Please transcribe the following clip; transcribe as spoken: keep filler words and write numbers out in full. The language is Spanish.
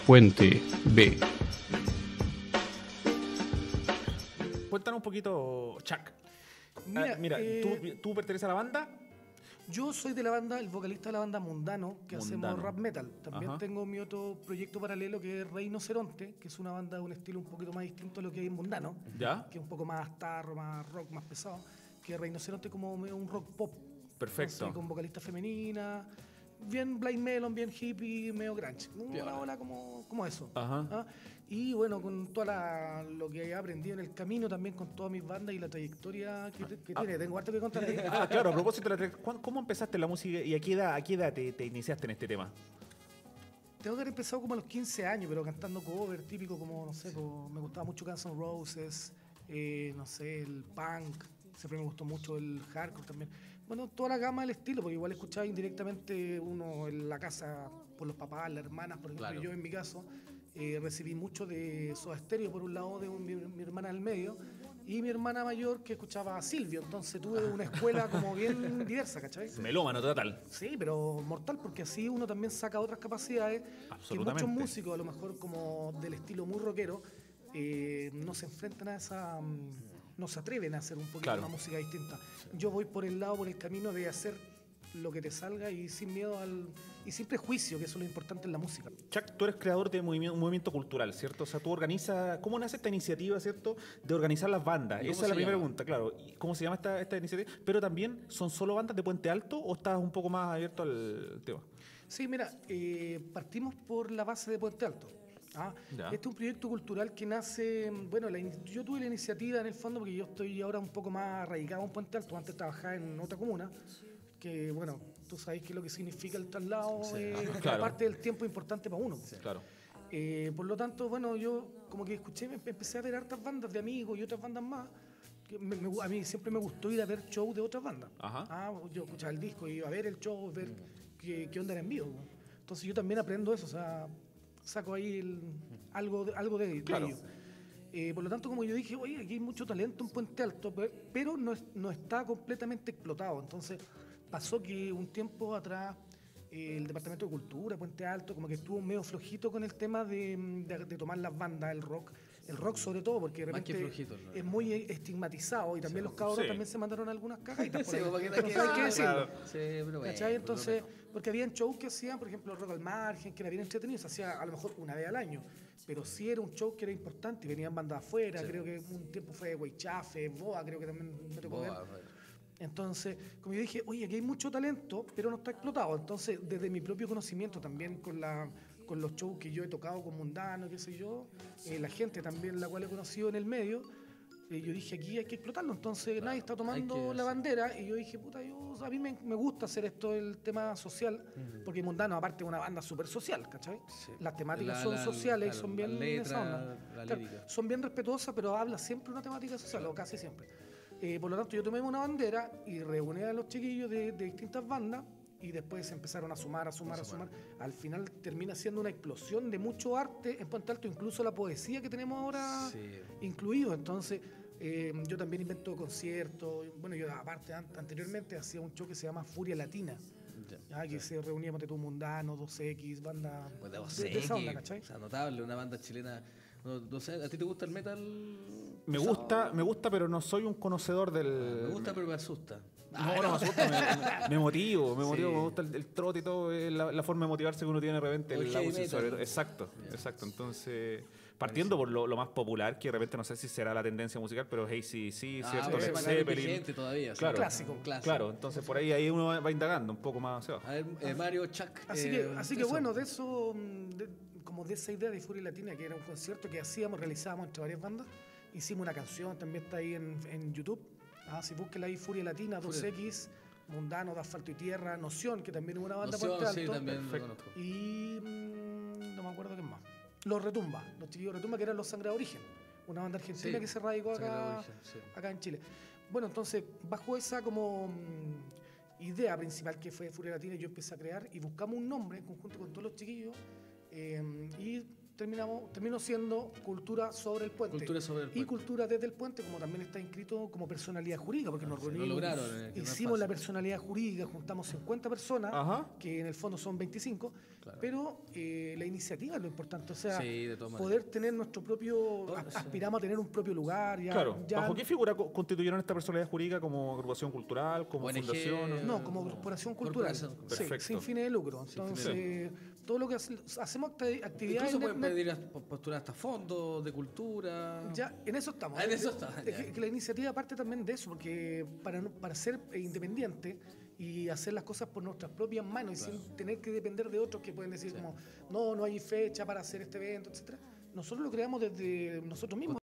Puente B. Cuéntanos un poquito, Chuck. Mira, Ah, mira eh, ¿tú, ¿tú perteneces a la banda? Yo soy de la banda, el vocalista de la banda Mundano, que Mundano. hacemos rap metal. También Ajá. tengo mi otro proyecto paralelo que es Rinoceronte, que es una banda de un estilo un poquito más distinto a lo que hay en Mundano, ¿Ya? que es un poco más tarro, más rock, más pesado, que Rinoceronte es como medio un rock pop. Perfecto. Entonces, con vocalista femenina, bien blind melon, bien hippie, medio grunge. Una ola como, como eso. Ajá. ¿Ah? Y bueno, con todo lo que he aprendido en el camino, también con todas mis bandas y la trayectoria que, que tiene. Tengo harto que contar ahí. Ah, claro, a propósito de la tra- ¿cuán- ¿cómo empezaste la música y a qué edad, a qué edad te, te iniciaste en este tema? Tengo que haber empezado como a los quince años, pero cantando cover, típico como, no sé, po, me gustaba mucho Guns N' Roses, eh, no sé, el punk, siempre me gustó mucho el hardcore también. Bueno, toda la gama del estilo, porque igual escuchaba indirectamente uno en la casa por los papás, las hermanas, por ejemplo, Claro. yo en mi caso eh, recibí mucho de Soda Stereo por un lado de un- mi, mi hermana del medio y mi hermana mayor que escuchaba a Silvio, entonces tuve una escuela como bien diversa, ¿cachai? Melómano total. Sí, pero mortal, porque así uno también saca otras capacidades que Absolutamente. muchos músicos, a lo mejor como del estilo muy rockero, eh, no se enfrentan a esa... mm, no se atreven a hacer un poquito Claro. una música distinta. Yo voy por el lado, por el camino de hacer lo que te salga y sin miedo al... y sin prejuicio, que eso es lo importante en la música. Chuck, tú eres creador de movimiento, un movimiento cultural, ¿cierto? O sea, tú organizas... ¿Cómo nace esta iniciativa, cierto? De organizar las bandas. ¿Y cómo Esa es la se primera llama? pregunta, claro. ¿Y ¿Cómo se llama esta, esta iniciativa? Pero también, ¿son solo bandas de Puente Alto o estás un poco más abierto al tema? Sí, mira, eh, partimos por la base de Puente Alto. ¿ah? Ya. Este es un proyecto cultural que nace, bueno, la in- yo tuve la iniciativa en el fondo porque yo estoy ahora un poco más radicado en Puente Alto, antes trabajaba en otra comuna, que bueno, tú sabes qué es lo que significa el traslado, eh, Claro. parte del tiempo importante para uno. Claro. Eh, por lo tanto, bueno, yo como que escuché, me- empecé a ver hartas bandas de amigos y otras bandas más. Que me- me gu- a mí siempre me gustó ir a ver shows de otras bandas. Ajá. Ah, yo escuchaba el disco y iba a ver el show, ver qué, qué onda era en vivo. Entonces yo también aprendo eso, o sea, saco ahí el- algo, de- algo de, de Claro. ello. Eh, por lo tanto, como yo dije, oye, aquí hay mucho talento en Puente Alto, pe- pero no, es- no está completamente explotado. Entonces pasó que un tiempo atrás eh, el Departamento de Cultura, Puente Alto, como que estuvo medio flojito con el tema de, de- de tomar las bandas, el rock, el rock sobre todo, porque de Más que repente flojito, ¿no? es muy estigmatizado y también los cabros Sí. también se mandaron algunas cagaditas. por Sí, ahí. porque no Entonces, hay que decirlo. Sí, pero bueno, ¿Cachai? por lo Entonces, menos. porque habían shows que hacían, por ejemplo, Rock al Margen, que era bien entretenido, se hacía a lo mejor una vez al año, pero sí era un show que era importante y venían bandas afuera, creo que un tiempo fue Weichafe, Boa, creo que también me tocó ver. Boa, bueno. Entonces, como yo dije, oye, aquí hay mucho talento, pero no está explotado. Entonces, desde mi propio conocimiento también con la con los shows que yo he tocado con Mundano, qué sé yo, eh, la gente también la cual he conocido en el medio, eh, yo dije, aquí hay que explotarlo. Entonces, nadie está tomando hay que- la sí. bandera y yo dije, puta, yo, a mí me, me gusta hacer esto, el tema social, porque Mundano, aparte, es una banda súper social, ¿cachai? Sí. Las temáticas La- son la- sociales claro, y son la bien letra, esa onda. la Claro, lírica. son bien respetuosas, pero habla siempre una temática social, o casi siempre. Eh, por lo tanto, yo tomé una bandera y reuní a los chiquillos de, de distintas bandas y después se empezaron a sumar, a sumar, a sumar. Al final termina siendo una explosión de mucho arte en Puente Alto, incluso la poesía que tenemos ahora Sí. incluido. Entonces, eh, yo también invento conciertos. Bueno, yo aparte, an- anteriormente hacía un show que se llama Furia Latina, Ya. ya, que se reuníamos de tu Mundano, dos equis, banda Pues de vos de, de esa onda, ¿cachai? o sea, notable, una banda chilena. No, no sé, ¿a ti te gusta el metal? Me pesado? gusta, me gusta, pero no soy un conocedor del... Me gusta, pero me asusta. No, no me asusta, me, me motivo, me Sí. motivo, me gusta el, el trote y todo, es la, la forma de motivarse que uno tiene de repente. O el en la heavy música, metal. sobre todo. Exacto, exacto. Entonces, partiendo por lo, lo más popular, que de repente no sé si será la tendencia musical, pero hey, sí, sí, Ah, cierto, pero Led ese metal es Zeppelin. vigente todavía. sí. Claro. Clásico. Clásico. Claro, entonces por ahí, ahí uno va, va indagando un poco más hacia abajo. A ver, eh, Mario, Chuck. Así eh, que, así que eso. bueno, de eso, mm, de- como de esa idea de Furia Latina, que era un concierto que hacíamos, realizábamos entre varias bandas, hicimos una canción, también está ahí en, en YouTube. Ah, si búsquela ahí, Furia Latina, dos equis, Mundano, de Asfalto y Tierra, Noción, que también es una banda Noción, Puente sí, Alto. también lo Perfecto. conozco. Y mm, no me acuerdo qué más. Los Retumba, los chiquillos Retumba, que eran los Sangre de Origen, una banda argentina Sí, que se radicó Sangre de acá, Origen, sí. acá en Chile. Bueno, entonces, bajo esa como mm, idea principal que fue Furia Latina, yo empecé a crear y buscamos un nombre en conjunto con todos los chiquillos eh, y terminamos, terminó siendo Cultura sobre el Puente. Cultura sobre el Y Puente. Cultura desde el Puente, como también está inscrito como personalidad jurídica, porque nos sí, lo reunimos, lograron, eh, que no es hicimos la fácil. personalidad jurídica, juntamos cincuenta personas, Ajá. que en el fondo son veinticinco, Claro. pero eh, la iniciativa es lo importante, o sea, Sí, de todas poder tener nuestro propio, Todo, a- sí. aspiramos a tener un propio lugar, ya, Claro. ya- ¿Bajo qué figura co- constituyeron esta personalidad jurídica como agrupación cultural, como O N G? fundación? no, como corporación cultural, Corporación. sí, Perfecto. sin fines de lucro, Sin fines entonces todo lo que hace- hacemos acti- actividades, Incluso ne- pueden ne- pedir hasta- postular hasta fondos de cultura. ya, en eso estamos. Ah, en eso está, Es ya. que, que la iniciativa parte también de eso, porque para, no- para ser eh, independiente y hacer las cosas por nuestras propias manos y sin tener que depender de otros que pueden decir como, no, no hay fecha para hacer este evento, etcétera. Nosotros lo creamos desde nosotros mismos.